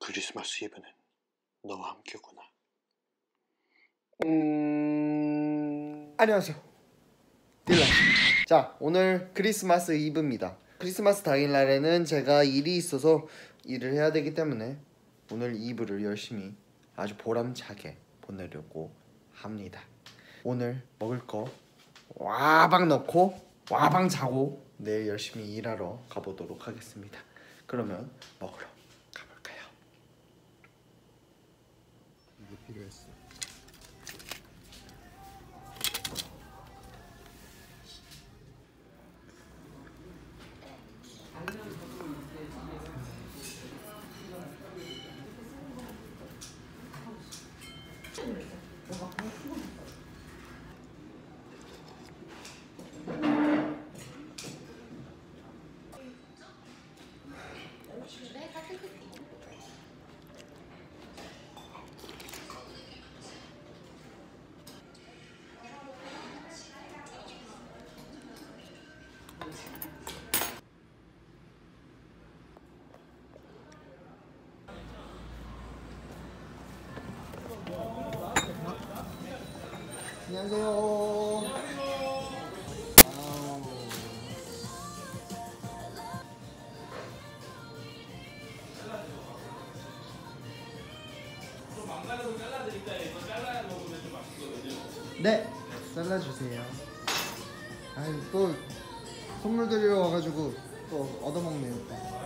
크리스마스 이브는 너와 함께구나. 안녕하세요, 딜라. 자, 오늘 크리스마스 이브입니다. 크리스마스 당일날에는 제가 일이 있어서 일을 해야 되기 때문에 오늘 이브를 열심히 아주 보람차게 보내려고 합니다. 오늘 먹을 거 와방 넣고 와방 자고 내일 열심히 일하러 가보도록 하겠습니다. 그러면 먹으러 가볼까요? 이게 필요했어. 안녕하세요. 네, 잘라주세요. 아유, 또 선물 드리러 와가지고 또 얻어먹네요.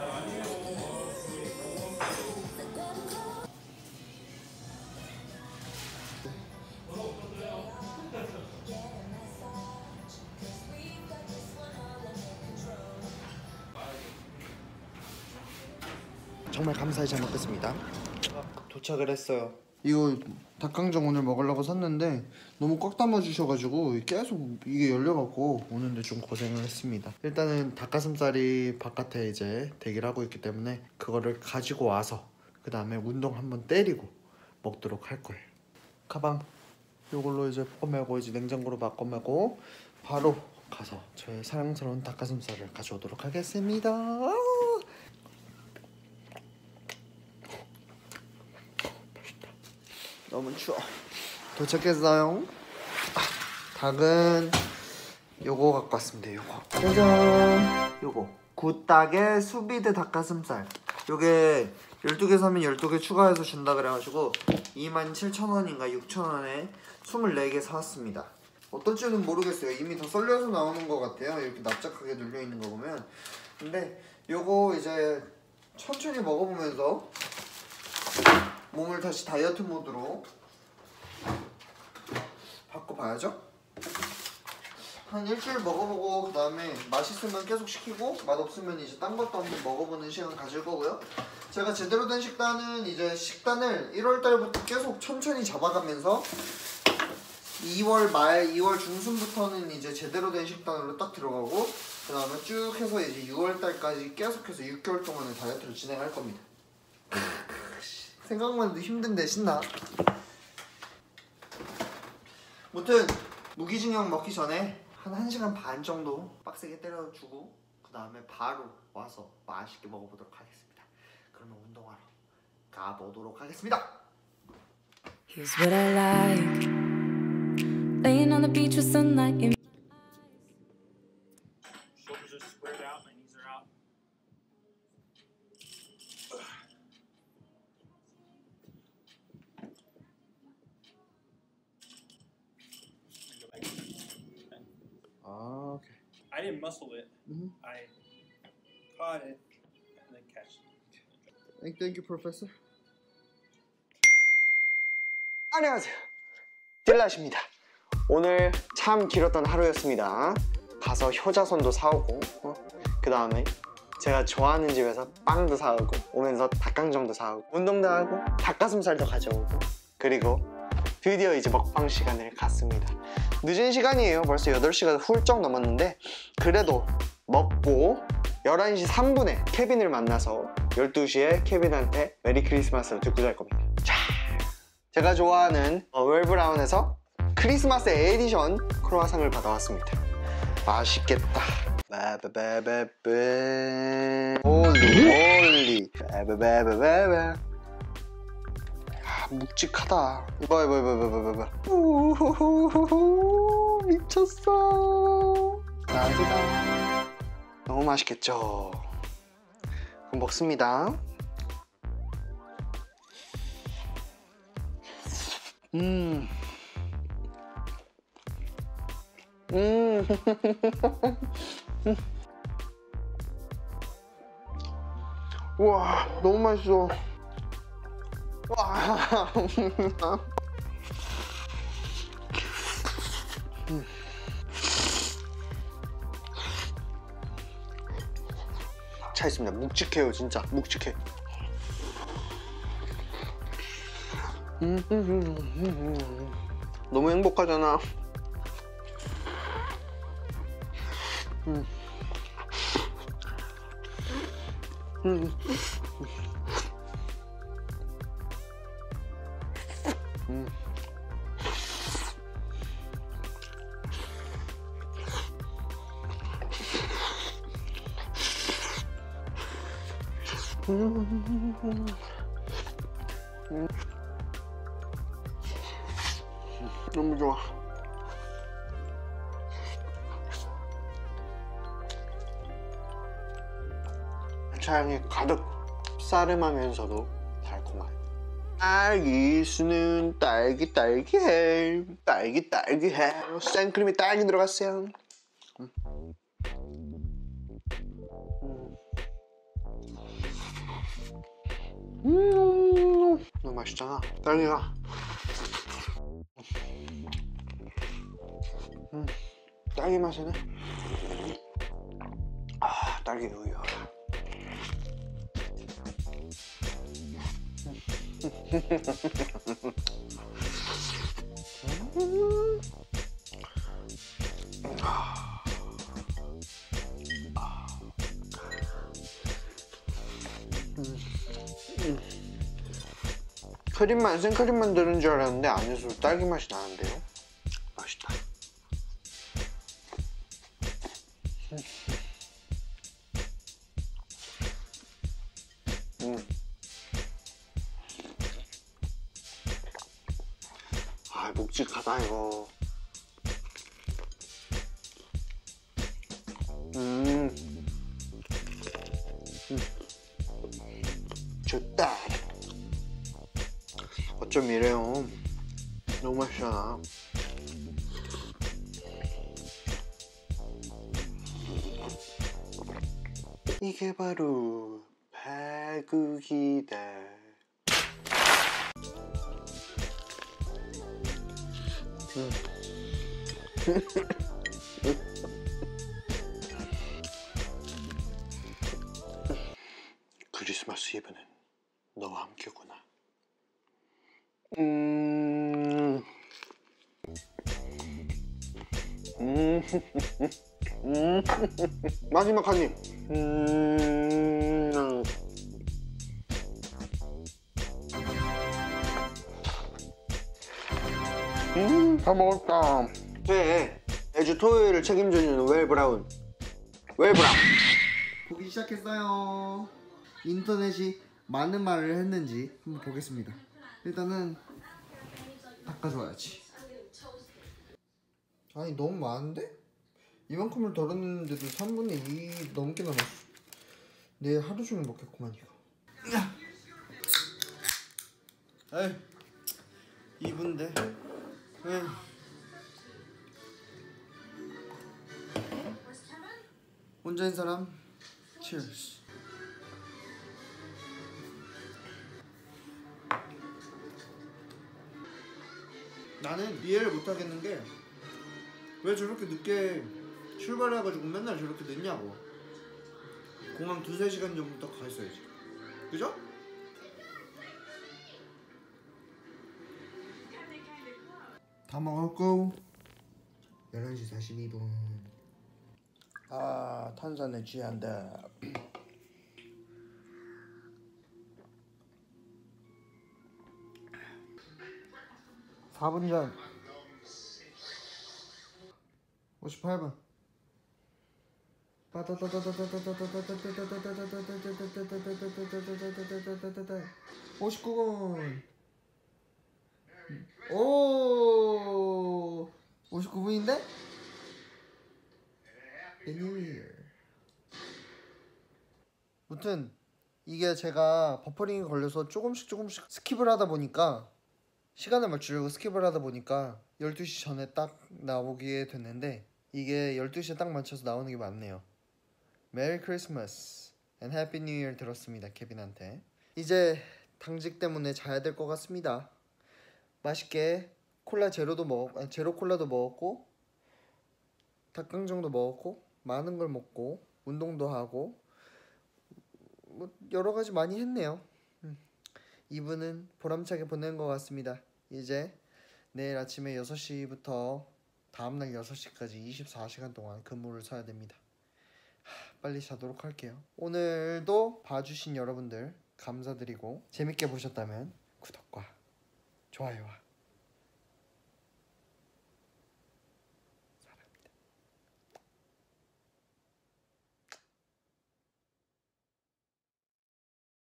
정말 감사히 잘 먹겠습니다. 도착을 했어요. 이거 닭강정 오늘 먹으려고 샀는데 너무 꽉 담아주셔가지고 계속 이게 열려갖고 오는데 좀 고생을 했습니다. 일단은 닭가슴살이 바깥에 이제 대기를 하고 있기 때문에 그거를 가지고 와서 그 다음에 운동 한번 때리고 먹도록 할 거예요. 가방 요걸로 이제 꺼매고 이제 냉장고로 바꿔매고 바로 가서 저의 사랑스러운 닭가슴살을 가져오도록 하겠습니다. 너무 추워. 도착했어요. 닭은 요거 갖고 왔습니다. 요거 짜잔. 요거 굿닭의 수비드 닭가슴살. 요게 12개 사면 12개 추가해서 준다 그래가지고 27,000원인가 6,000원에 24개 사왔습니다. 어떨지는 모르겠어요. 이미 다 썰려서 나오는 것 같아요. 이렇게 납작하게 눌려있는 거 보면. 근데 요거 이제 천천히 먹어보면서 몸을 다시 다이어트 모드로 바꿔봐야죠. 한 일주일 먹어보고 그 다음에 맛있으면 계속 시키고 맛없으면 이제 딴 것도 한번 먹어보는 시간 가질 거고요. 제가 제대로 된 식단은 이제 식단을 1월달부터 계속 천천히 잡아가면서 2월 말, 2월 중순부터는 이제 제대로 된 식단으로 딱 들어가고 그 다음에 쭉 해서 이제 6월달까지 계속해서 6개월 동안의 다이어트를 진행할 겁니다. 생각만 해도 힘든데 신나. 무튼 무기징역 먹기 전에 한 1시간 반 정도 빡세게 때려주고 그 다음에 바로 와서 맛있게 먹어보도록 하겠습니다. 그러면 운동하러 가보도록 하겠습니다. Here's what I like. Laying on the beach with sunlight in Shoulders are squared out, my knees are out. Okay. I didn't muscle it. I caught it and then catch it. Thank you, Professor. 안녕하세요, 딜라십니다. 오늘 참 길었던 하루였습니다. 가서 효자손도 사오고 그 다음에 제가 좋아하는 집에서 빵도 사오고 오면서 닭강정도 사오고 운동도 하고 닭가슴살도 가져오고 그리고 드디어 이제 먹방 시간을 갖습니다. 늦은 시간이에요. 벌써 8시가 훌쩍 넘었는데 그래도 먹고 11시 3분에 케빈을 만나서 12시에 케빈한테 메리 크리스마스를 듣고 잘 겁니다. 자, 제가 좋아하는 웰브라운에서 크리스마스 에디션 크로와상을 받아왔습니다. 맛있겠다. 홀리 묵직하다. 이봐. 우후후후후, 미쳤어. 난리다. 너무 맛있겠죠? 그럼 먹습니다. 와, 너무 맛있어. 와. 차 있습니다. 묵직해요, 진짜 묵직해. 너무 행복하잖아. 너무 좋아. 향이 가득 싸름하면서도 달콤한. 딸기수는 딸기해. 생크림에 딸기 들어갔어요. 너무 맛있잖아, 딸기가. 딸기 맛이네. 아, 딸기 우유. 크림만, 생크림만 들은 줄 알았는데 안에서 딸기 맛이 나는데요? 맛있다. 아, 묵직하다 이거. 좋다. 어쩜 이래요. 너무 맛있잖아. 이게 바로 파국이다. 크리스마스 이브는 너와 함께구나. 마지막 한 입. 다 먹었다. 네, 매주 토요일을 책임져주는 웰브라운. 보기 시작했어요. 인터넷이 많은 말을 했는지 한번 보겠습니다. 일단은 닦아줘야지. 아니 너무 많은데? 이만큼을 덜었는데도 3분의 2 넘게 남았어. 내일 하루 종일 먹겠구만 이거. 에이 2분인데. 혼자인 사람 Cheers. 나는 이해를 못하겠는 게 왜 저렇게 늦게 출발해가지고 맨날 저렇게 늦냐고. 공항 2-3시간 전부터 가 있어야지. 그죠? 다 먹었고 11시 42분. 아, 탄산에 취한다. 4분 전 58분 59분 오 59분인데? 무튼 이게 제가 버퍼링이 걸려서 조금씩 스킵을 하다 보니까 시간을 맞추려고 스킵을 하다 보니까 12시 전에 딱 나오게 됐는데 이게 12시에 딱 맞춰서 나오는 게 맞네요. 메리 크리스마스 앤 해피 뉴 이어 들었습니다. 케빈한테. 이제 당직 때문에 자야 될 것 같습니다. 맛있게 콜라 제로 콜라도 먹었고 닭강정도 먹었고 많은 걸 먹고 운동도 하고 뭐 여러 가지 많이 했네요. 이분은 보람차게 보낸 것 같습니다. 이제 내일 아침에 6시부터 다음날 6시까지 24시간 동안 근무를 서야 됩니다. 빨리 자도록 할게요. 오늘도 봐주신 여러분들 감사드리고 재밌게 보셨다면 구독과 좋아요와